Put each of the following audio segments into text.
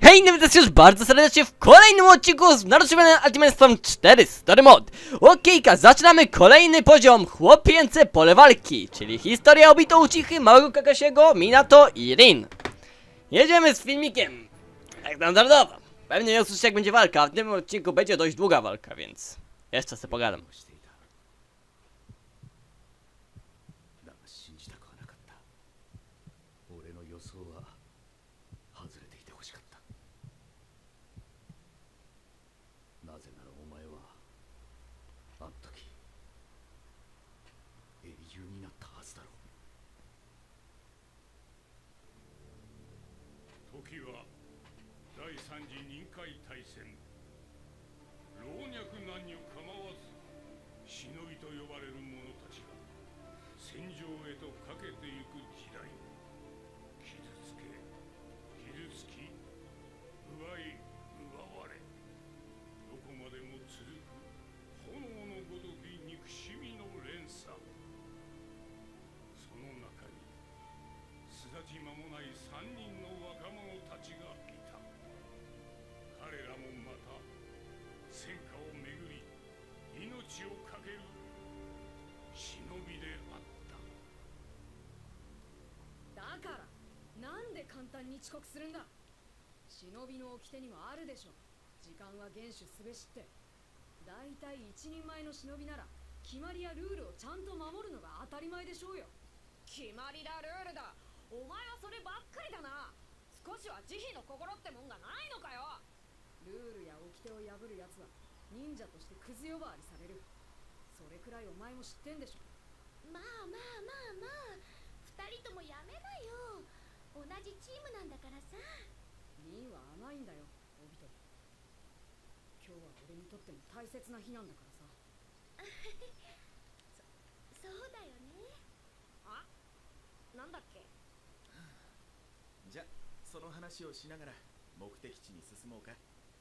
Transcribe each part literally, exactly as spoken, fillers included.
Hej, nie witam już bardzo serdecznie w kolejnym odcinku z Naruszywany Ultimate cztery Story Mode. Okejka, zaczynamy kolejny poziom chłopięce pole walki, czyli historia obito Uchichy, małego Kakasiego, Minato i Rin. Jedziemy z filmikiem, jak standardowo. Pewnie nie usłyszycie jak będzie walka, a w tym odcinku będzie dość długa walka, więc jeszcze sobie pogadam. 簡単に遅刻するんだ。忍びの掟にもあるでしょ。時間は厳守すべしって。だいたい一人前の忍びなら決まりやルールをちゃんと守るのが当たり前でしょうよ。決まりだルールだ。お前はそればっかりだな。少しは慈悲の心ってもんがないのかよ。ルールや掟を破るやつは忍者としてクズ呼ばわりされる。それくらいお前も知ってんでしょ。 まあまあまあまあ、二人ともやめなよ。同じチームなんだからさ。 リンは甘いんだよ、オビト。今日は俺にとっても大切な日なんだからさ。 そ、そうだよね。 あ、なんだっけ。 じゃ、その話をしながら目的地に進もうか。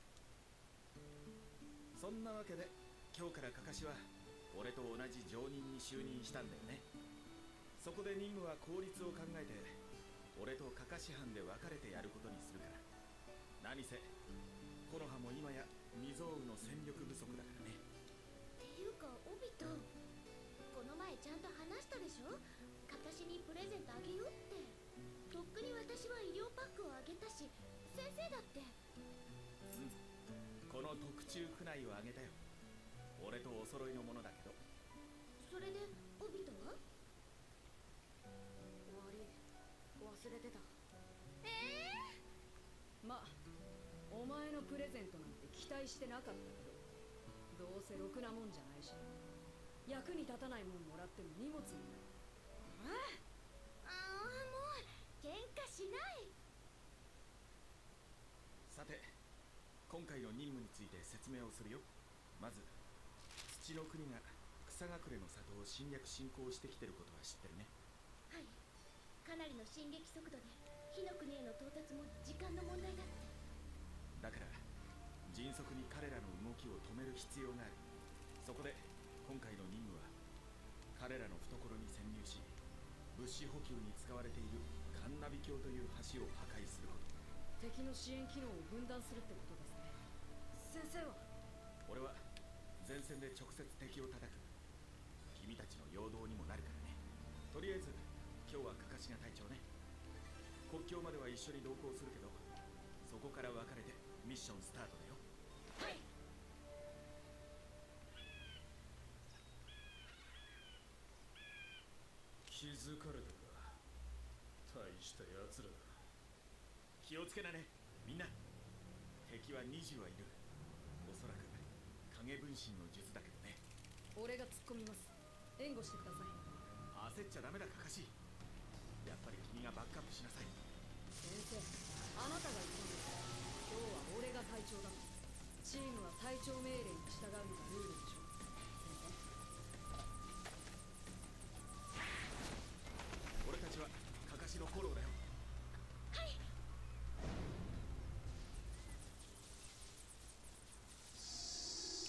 そんなわけで、今日からカカシは俺と同じ常任に就任したんだよね。そこで任務は効率を考えて俺とカカシ班で分かれてやることにするから。何せコノハも今や未曾有の戦力不足だからね。 っていうかオビト、この前ちゃんと話したでしょ。カカシにプレゼントあげようって。とっくに私は医療パックをあげたし、先生だって。 うん、この特注船井をあげたよ。俺とお揃いのものだけど。 それでオビトは？ 悪い、忘れてた。 ええー、まあお前のプレゼントなんて期待してなかったけど、どうせろくなもんじゃないし、役に立たないもんもらっても荷物になる。 ああ、もう喧嘩しない。 さて、今回の任務について説明をするよ。まず土の国が草隠れの里を侵略侵攻してきてることは知ってるね。 はい、かなりの進撃速度で火の国への到達も時間の問題だって。 だから迅速に彼らの動きを止める必要がある。そこで今回の任務は彼らの懐に潜入し、物資補給に使われているカンナビ橋という橋を破壊すること。 敵の支援機能を分断するってことですね。先生は？ 俺は前線で直接敵を叩く。君たちの陽動にもなるからね。とりあえず今日はカカシが隊長ね。国境までは一緒に同行するけど、そこから分かれてミッションスタートだよ。 はい。 気づかれたか。大したやつらだ。 気をつけなね、みんな。敵はにじゅうはいる。おそらく影分身の術だけどね。 俺が突っ込みます。援護してください。 焦っちゃダメだカカシ。やっぱり君がバックアップしなさい。 先生、あなたが言ったんです。今日は俺が隊長だ。チームは隊長命令に従うのがルールでしょ。 俺たちはカカシのフォローだよ。 はい。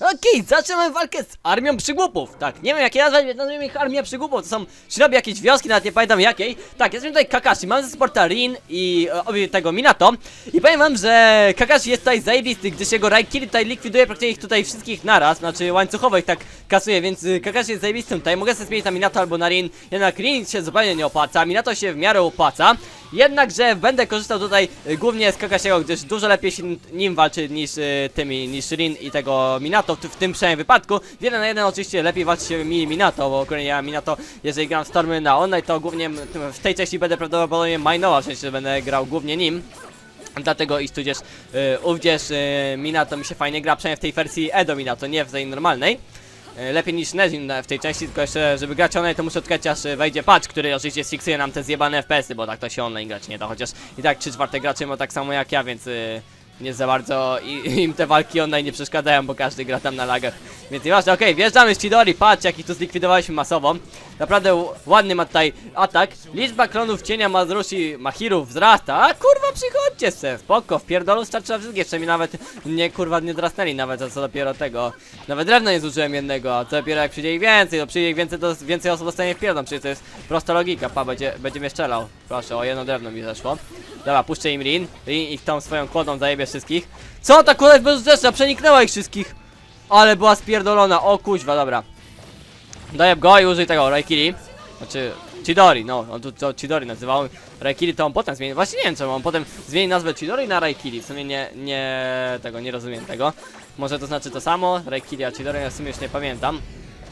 Okej, zaczynamy walkę z armią przygłupów. Tak, nie wiem jak je nazwać, nazwijmy ich armia przygłupów. To są shinobi jakieś wioski, nawet nie pamiętam jakiej. Tak, jestem tutaj Kakashi, mam ze sporta Rin i e, obie tego Minato. I powiem wam, że Kakashi jest tutaj zajebisty, gdyż jego Raikiri tutaj likwiduje praktycznie ich tutaj wszystkich naraz. Znaczy łańcuchowo ich tak kasuje, więc y, Kakashi jest zajebistym tutaj. Mogę sobie zmienić na Minato albo na Rin. Jednak Rin się zupełnie nie opłaca, Minato się w miarę opłaca. Jednakże będę korzystał tutaj y, głównie z Kakashiego, gdyż dużo lepiej się nim walczy niż y, tymi, niż Rin i tego Minato w, w tym przynajmniej wypadku. Jeden na jeden oczywiście lepiej walczy się mi Minato, bo akurat ja Minato, jeżeli gram w Stormy na online, to głównie w tej części będę prawdopodobnie mainował, w sensie, że będę grał głównie nim. Dlatego iż tudzież y, ówdzież y, Minato mi się fajnie gra, przynajmniej w tej wersji Edo Minato, nie w tej normalnej. Lepiej niż Nezin w tej części, tylko jeszcze żeby grać online to muszę czekać aż wejdzie patch, który oczywiście sfiksuje nam te zjebane F P S y, bo tak to się online grać nie da, chociaż i tak trzy czwarte graczy ma tak samo jak ja, więc yy, nie za bardzo i, im te walki online nie przeszkadzają, bo każdy gra tam na lagach. Więc nieważne, okej, okay, wjeżdżamy z Chidori, patrz jaki tu zlikwidowaliśmy masowo. Naprawdę ładny ma tutaj atak. Liczba klonów cienia Mazurushi Mahirów wzrasta. A kurwa przychodźcie se, spoko, w pierdolu starczy na wszystkie. Jeszcze mi nawet nie kurwa nie drasnęli nawet, a co dopiero tego. Nawet drewna nie zużyłem jednego, a co dopiero jak przyjdzie ich więcej, to przyjdzie ich więcej, to więcej osób dostanie w pierdol. Przecież to jest prosta logika, pa, będzie, będzie mnie strzelał. Proszę, o jedno drewno mi zeszło. Dobra, puszczę im Rin. Rin ich tą swoją kłodą zajebie wszystkich. Co ta kłoda jest bezużyteczna? Przeniknęła ich wszystkich. Ale była spierdolona, o kuźwa, dobra. Daję go i użyj tego Raikiri. Znaczy Chidori, no, on tu to Chidori nazywał. Raikiri to on potem zmienił. Właśnie nie wiem czemu, on potem zmieni nazwę Chidori na Raikiri. W sumie nie, nie tego, nie rozumiem tego. Może to znaczy to samo, Raikiri a Chidori, ja w sumie już nie pamiętam.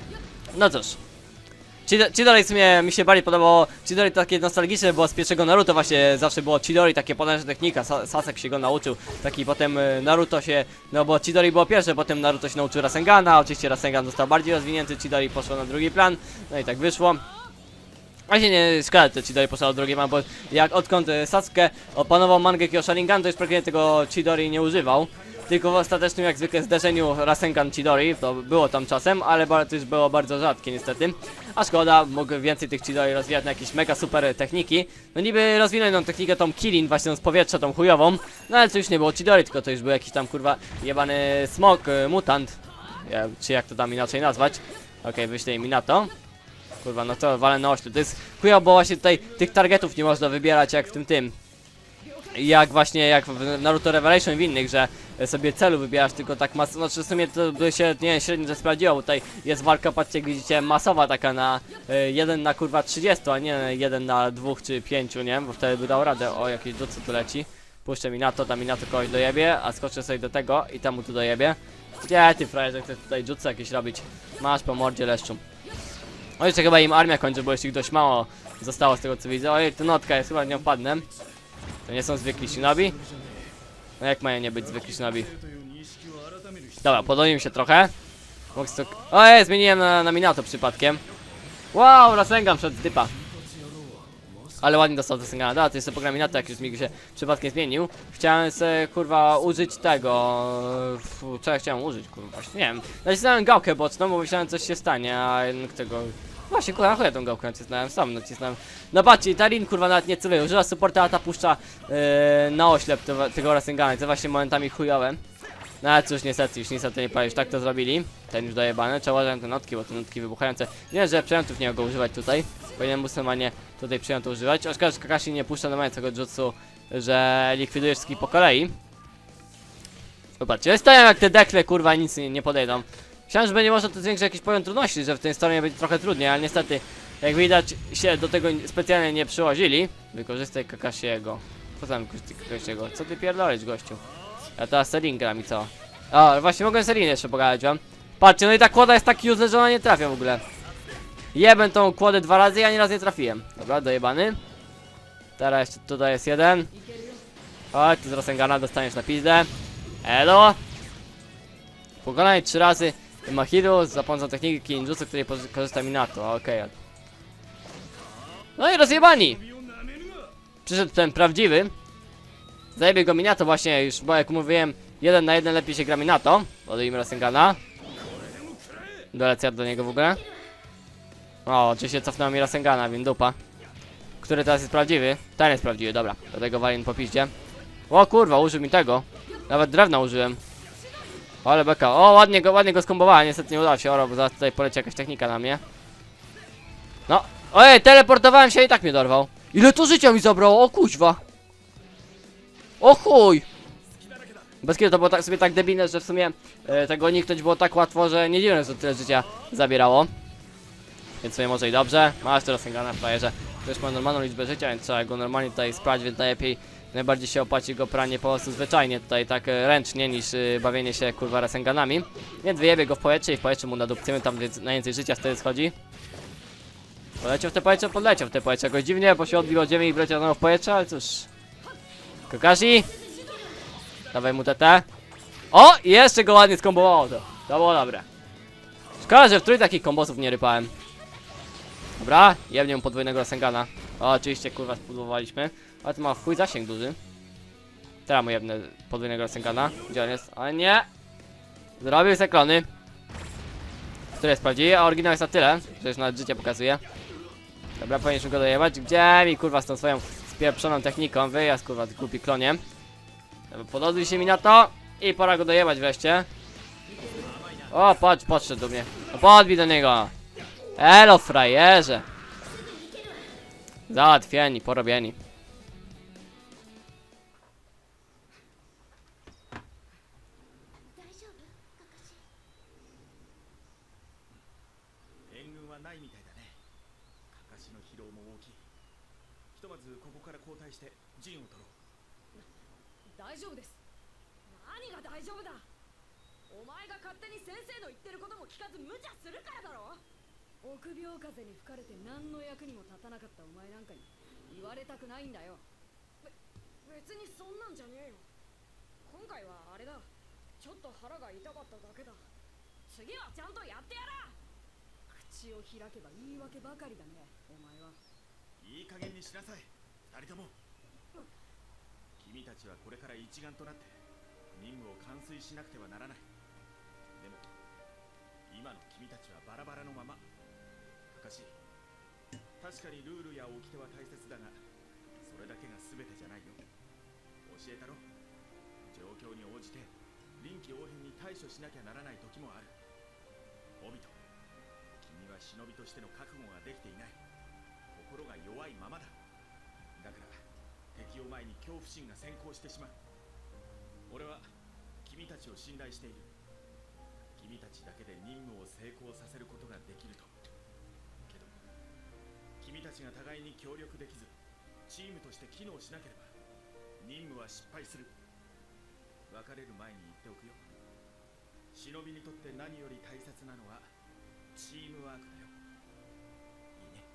No cóż. Chidori w sumie mi się bardziej podobało. Chidori takie nostalgiczne było z pierwszego Naruto, właśnie zawsze było Chidori, takie potężna technika. Sasek się go nauczył, taki potem Naruto się, no bo Chidori było pierwsze, potem Naruto się nauczył Rasengana, oczywiście Rasengan został bardziej rozwinięty, Chidori poszło na drugi plan, no i tak wyszło. Właśnie nie szkoda, że Chidori poszło na drugi plan, bo jak odkąd Sasuke opanował Mangekyo Sharingan, to już praktycznie tego Chidori nie używał. Tylko w ostatecznym, jak zwykle, zderzeniu Rasengan Chidori, to było tam czasem, ale to już było bardzo rzadkie niestety. A szkoda, mógł więcej tych Chidori rozwijać na jakieś mega super techniki. No niby rozwinąć tą technikę, tą Kirin, właśnie z powietrza, tą chujową. No ale to już nie było Chidori, tylko to już był jakiś tam kurwa jebany smok, mutant. Ja, czy jak to tam inaczej nazwać. Okej, okay, wyślę im na to. Kurwa, no to walę na ośle. To jest chujowo, bo właśnie tutaj tych targetów nie można wybierać jak w tym tym. Jak właśnie jak w Naruto Revelation w innych, że sobie celu wybierasz tylko tak masowo, znaczy w sumie to by się nie średnio sprawdziło, bo tutaj jest walka, patrzcie, jak widzicie, masowa taka na y, jeden na kurwa trzydzieści, a nie jeden na dwóch czy pięciu, nie? Bo wtedy by dał radę. O, jakieś jutsu tu leci. Puszczę mi na to, tam mi na to kogoś dojebie, a skoczę sobie do tego i tam mu tu dojebie. Gdzie ty frajerze, chcesz tutaj jutsu jakieś robić? Masz po mordzie leszczu. O, jeszcze chyba im armia kończy, bo jeszcze ich dość mało zostało z tego co widzę. Ojej, to notka jest, chyba nie wpadnę. To nie są zwykli shinobi? No jak mają nie być zwykli shinobi? Dobra, podoliłem się trochę. Ojej, zmieniłem na, na Minato przypadkiem. Wow, Rasengan przed dypa. Ale ładnie dostał Rasengana. Dobra, to jeszcze pogram Minato, jak już mi się przypadkiem zmienił. Chciałem sobie, kurwa, użyć tego... Co ja chciałem użyć, kurwa, właśnie, nie wiem. Nacisnąłem gałkę boczną, bo myślałem, coś się stanie, a jednak tego... Właśnie, kurwa, chuja tą gałkę nacisnąłem, sam nacisnąłem. No patrzcie, ta Rin, kurwa, nawet nie celuje. Użyła supporta, a ta puszcza yy, na oślep to, tego Rasengana. To właśnie momentami chujowe. No ale cóż, niestety, już niestety nie powiem, tak to zrobili. Ten już dojebany. Trzeba uważać te notki, bo te notki wybuchające. Nie wiem, że przyjętów nie mogą używać tutaj. Powinienem musulmanie tutaj przyjęto używać. O szkoda, że Kakashi nie puszcza do tego jutsu, że likwiduje wszystkich po kolei. Popatrzcie, stoją jak te dekle, kurwa, nic nie, nie podejdą. Myślałem, że będzie można to zwiększyć jakiś poziom trudności, że w tej stronie będzie trochę trudniej, ale niestety, jak widać, się do tego specjalnie nie przyłożyli. Wykorzystaj Kakashiego. Co tam wykorzystaj Kakashiego? Co ty pierdolisz, gościu? Ja teraz Serin gram i co? O, właśnie mogłem Serin jeszcze pogadać wam. Patrzcie, no i ta kłoda jest tak useless, że ona nie trafia w ogóle. Jebę tą kłodę dwa razy i ani raz nie trafiłem. Dobra, dojebany. Teraz jeszcze tutaj jest jeden. Chodź, tu z Rasengana dostaniesz na pizdę. Elo. Pokonaj trzy razy Mahiru za pomocą techniki ninjutsu, której korzysta Minato. Okej. Okay. No i rozjebani. Przyszedł ten prawdziwy. Zajebie go Minato właśnie już, bo jak mówiłem, jeden na jeden lepiej się gra Minato. Odejmijmy Rasengana. Dolecę do niego w ogóle. O, oczywiście cofnęła mi Rasengana, więc dupa. Który teraz jest prawdziwy? Ten jest prawdziwy, dobra. Do tego walin po piździe. O kurwa, użył mi tego. Nawet drewna użyłem. Ale beka. O, ładnie go, ładnie go skombowała. Niestety nie udało się, Oro, bo zaraz tutaj poleci jakaś technika na mnie. No. Ojej, teleportowałem się i tak mnie dorwał. Ile to życia mi zabrało? O kuźwa. O chuj. Bez kiedy to było tak sobie tak debilne, że w sumie e, tego uniknąć było tak łatwo, że nie dziwne, że tyle życia zabierało. Więc sobie może i dobrze. Masz teraz Sengana w frajerze. Ktoś ma normalną liczbę życia, więc trzeba go normalnie tutaj sprawdzić, więc najlepiej, najbardziej się opłaci go pranie po prostu zwyczajnie, tutaj tak e, ręcznie, niż y, bawienie się kurwa Rasenganami. Więc wyjebie go w powietrze i w powietrzu mu nadupcymy, tam więc najwięcej życia wtedy schodzi. Poleciał w te powietrze, podleciał w te powietrze, jakoś dziwnie, bo się odbił od ziemi i wleciał znowu w powietrze, ale cóż. Kakashi! Dawaj mu T T. O! I jeszcze go ładnie skombowało to. To było dobre. Szkoda, że w trój takich kombosów nie rypałem. Dobra, jebnie mu podwójnego Rasengana. O, oczywiście kurwa spudowaliśmy. Ale to ma w chuj zasięg duży. Teraz mu jebnę podwójnego Rasengana. Gdzie on jest? O nie! Zrobił se klony. Które sprawdzi, a oryginał jest na tyle, że już nawet życie pokazuje. Dobra, powinniśmy go dojebać. Gdzie mi kurwa z tą swoją spieprzoną techniką? Wyjazd kurwa, ty głupi klonie. Podoba się mi na to i pora go dojebać wreszcie. O, patrz, podszedł do mnie. No, podbij do niego. Elo, frajerze. Załatwieni, porobieni. 大丈夫です。何が大丈夫だ。お前が勝手に先生の言ってることも聞かず無茶するからだろ。臆病風に吹かれて何の役にも立たなかったお前なんかに言われたくないんだよ。べ別にそんなんじゃねえよ。今回はあれだ。ちょっと腹が痛かっただけだ。次はちゃんとやってやら。口を開けば言い訳ばかりだね、お前は。 いい加減にしなさい、二人とも。君たちはこれから一丸となって任務を完遂しなくてはならない。でも今の君たちはバラバラのまま。かかし、確かにルールや掟は大切だが、それだけが全てじゃないよ。教えたろ。状況に応じて臨機応変に対処しなきゃならない時もある。オビト、君は忍びとしての覚悟ができていない。心が弱いままだ。だから敵を前に恐怖心が先行してしまう。俺は君たちを信頼している。君たちだけで任務を成功させることができると。けど君たちが互いに協力できずチームとして機能しなければ任務は失敗する。別れる前に言っておくよ。忍びにとって何より大切なのはチームワークだよ。いいね。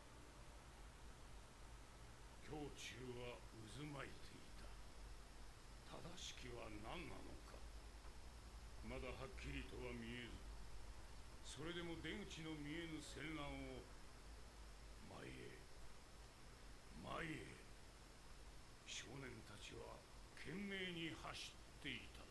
胸中は渦巻いていた。正しきは何なのか、まだはっきりとは見えず、それでも出口の見えぬ戦乱を前へ前へ、少年たちは懸命に走っていた。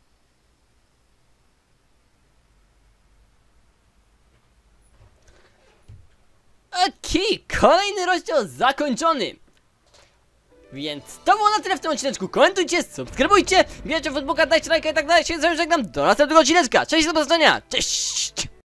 Okej, kolejny rozdział zakończony. Więc to było na tyle w tym odcineczku. Komentujcie, subskrybujcie, wbijajcie w Facebooka, dajcie lajka i tak dalej. Się z wami żegnam do następnego odcineczka. Cześć, do zobaczenia. Cześć!